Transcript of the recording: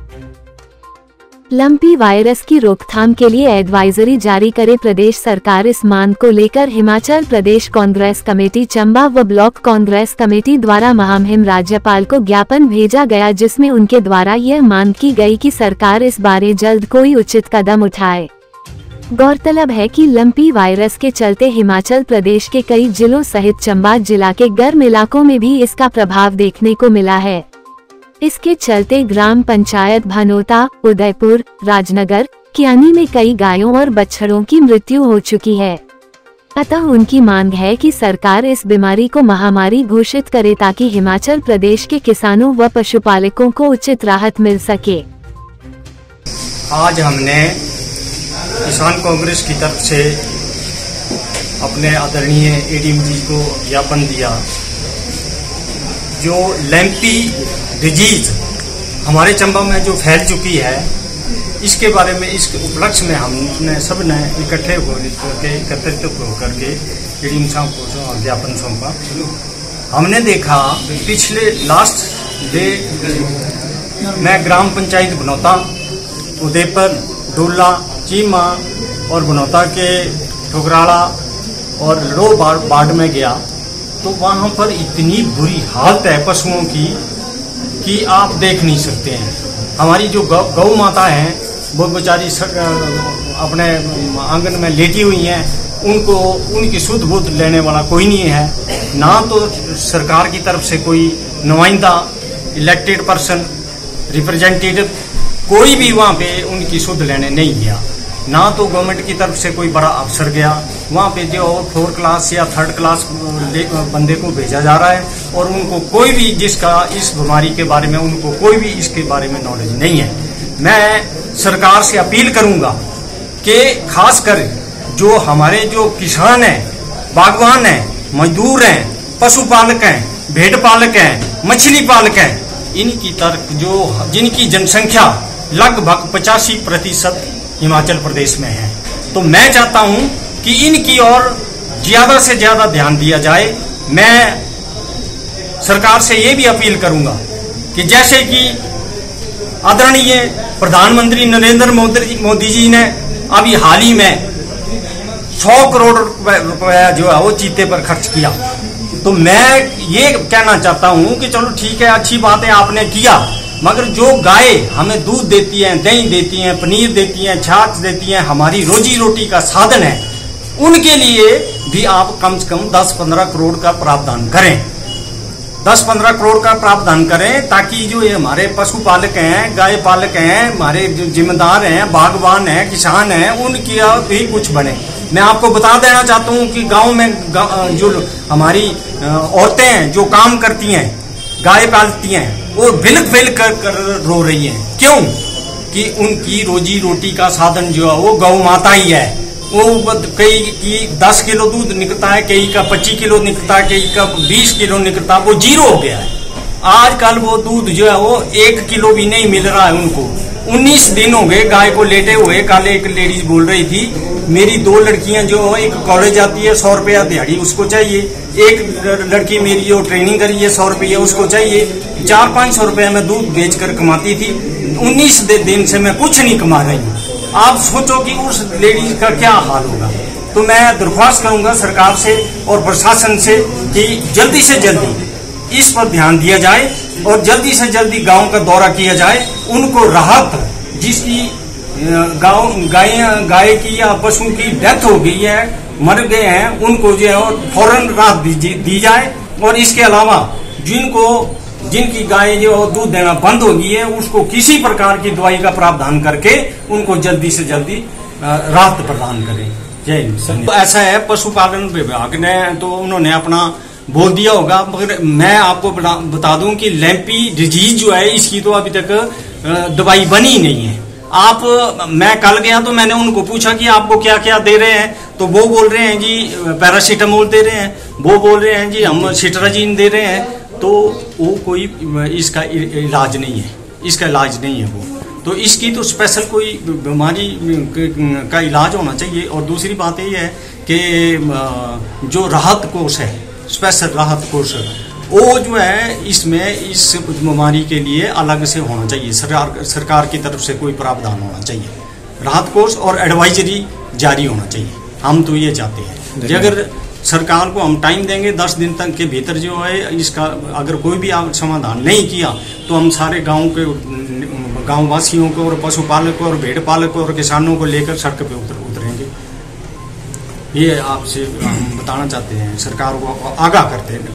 Lumpy virus की रोकथाम के लिए एडवाइजरी जारी करे प्रदेश सरकार। इस मांग को लेकर हिमाचल प्रदेश कांग्रेस कमेटी चंबा व ब्लॉक कांग्रेस कमेटी द्वारा महामहिम राज्यपाल को ज्ञापन भेजा गया, जिसमें उनके द्वारा यह मांग की गई कि सरकार इस बारे जल्द कोई उचित कदम उठाए। गौरतलब है कि लंपी वायरस के चलते हिमाचल प्रदेश के कई जिलों सहित चंबा जिला के गर्म इलाकों में भी इसका प्रभाव देखने को मिला है। इसके चलते ग्राम पंचायत भनोता, उदयपुर, राजनगर, कियानी में कई गायों और बछड़ों की मृत्यु हो चुकी है। अतः उनकी मांग है कि सरकार इस बीमारी को महामारी घोषित करे ताकि हिमाचल प्रदेश के किसानों व पशुपालकों को उचित राहत मिल सके। आज हमने किसान कांग्रेस की तरफ से अपने आदरणीय एडीएम जी को ज्ञापन दिया। जो लैंपी डिजीज हमारे चंबा में जो फैल चुकी है, इसके बारे में, इसके उपलक्ष्य में हमने सब ने एकत्रित होकर के एडीएम साहब को ज्ञापन सौंपा। हमने देखा पिछले लास्ट डे मैं ग्राम पंचायत बनौता, उदयपुर, डोला, चीमा और बनौता के ठुकराड़ा और लो बाढ़ में गया, तो वहाँ पर इतनी बुरी हालत है पशुओं की कि आप देख नहीं सकते हैं। हमारी जो गौ माता हैं वो बेचारी अपने आंगन में लेटी हुई हैं, उनको उनकी शुद्ध बुद्ध लेने वाला कोई नहीं है। ना तो सरकार की तरफ से कोई नुमाइंदा, इलेक्टेड पर्सन, रिप्रेजेंटेटिव कोई भी वहाँ पे उनकी शुद्ध लेने नहीं गया। ना तो गवर्नमेंट की तरफ से कोई बड़ा अफसर गया वहाँ पे, जो 4 क्लास या 3rd क्लास बंदे को भेजा जा रहा है और उनको कोई भी जिसका इस बीमारी के बारे में उनको कोई भी इसके बारे में नॉलेज नहीं है। मैं सरकार से अपील करूंगा कि खासकर जो हमारे जो किसान हैं, बागवान हैं, मजदूर हैं, पशुपालक हैं, भेड़ पालक हैं, मछली पालक हैं, इनकी तरफ जो जिनकी जनसंख्या लगभग 85% हिमाचल प्रदेश में है, तो मैं चाहता हूं कि इनकी ओर ज्यादा से ज्यादा ध्यान दिया जाए। मैं सरकार से ये भी अपील करूंगा कि जैसे कि आदरणीय प्रधानमंत्री नरेंद्र मोदी जी ने अभी हाल ही में 100 करोड़ रुपया जो है वो चीते पर खर्च किया, तो मैं ये कहना चाहता हूं कि चलो ठीक है, अच्छी बात है, आपने किया, मगर जो गाय हमें दूध देती हैं, दही देती हैं, पनीर देती हैं, छाछ देती हैं, हमारी रोजी रोटी का साधन है, उनके लिए भी आप कम से कम 10-15 करोड़ का प्रावधान करें। 10-15 करोड़ का प्रावधान करें ताकि जो ये हमारे पशुपालक हैं, गाय पालक हैं, हमारे जो जिम्मेदार हैं, बागवान हैं, किसान हैं, उनकी भी कुछ बने। मैं आपको बता देना चाहता हूँ कि गाँव में जो हमारी औरतें हैं जो काम करती हैं, गाय पालती हैं, वो बिल्क कर रो रही हैं। क्यों? कि उनकी रोजी रोटी का साधन जो है वो गौ माता ही है। वो कई की 10 किलो दूध निकलता है, कई का 25 किलो निकलता है, कई का 20 किलो निकलता है, वो 0 हो गया है। आजकल वो दूध जो है वो 1 किलो भी नहीं मिल रहा है उनको। 19 दिन हो गए गाय को लेटे हुए। कल एक लेडीज बोल रही थी मेरी 2 लड़कियां जो एक कॉलेज जाती है, 100 रुपया दिहाड़ी उसको चाहिए, एक लड़की मेरी जो ट्रेनिंग करी है 100 रुपया उसको चाहिए। 400-500 रुपया में दूध बेचकर कमाती थी, 19 दिन से मैं कुछ नहीं कमा रही हूँ। आप सोचो कि उस लेडीज का क्या हाल होगा। तो मैं दरख्वास्त करूंगा सरकार से और प्रशासन से कि जल्दी से जल्दी इस पर ध्यान दिया जाए और जल्दी से जल्दी गांव का दौरा किया जाए। उनको राहत, जिसकी गाय की या पशु की डेथ हो गई है, मर गए हैं, उनको जो है फौरन राहत दी जाए। और इसके अलावा जिनकी गाय जो दूध देना बंद हो गई है, उसको किसी प्रकार की दवाई का प्रावधान करके उनको जल्दी से जल्दी राहत प्रदान करें। जय हिंद। तो ऐसा है, पशुपालन विभाग ने तो उन्होंने अपना बोल दिया होगा, मगर मैं आपको बता दूं कि लैंपी डिजीज जो है इसकी तो अभी तक दवाई बनी नहीं है। मैं कल गया तो मैंने उनको पूछा कि आपको क्या क्या दे रहे हैं, तो वो बोल रहे हैं जी पैरासीटामोल दे रहे हैं, वो बोल रहे हैं जी हम सिट्राजिन दे रहे हैं। तो वो कोई इसका इलाज नहीं है, इसका इलाज नहीं है वो। तो इसकी तो स्पेशल कोई बीमारी का इलाज होना चाहिए। और दूसरी बात ये है कि जो राहत कोष है, स्पेशल राहत कोष वो जो है इसमें इस बीमारी के लिए अलग से होना चाहिए, सरकार की तरफ से कोई प्रावधान होना चाहिए, राहत कोष और एडवाइजरी जारी होना चाहिए। हम तो ये चाहते हैं कि अगर सरकार को हम टाइम देंगे 10 दिन तक के भीतर जो है इसका अगर कोई भी समाधान नहीं किया तो हम सारे गांव वासियों को और पशुपालकों और भेड़ पालकों और किसानों को लेकर सड़क पे उतरेंगे। ये आपसे हम बताना चाहते हैं, सरकार को आगाह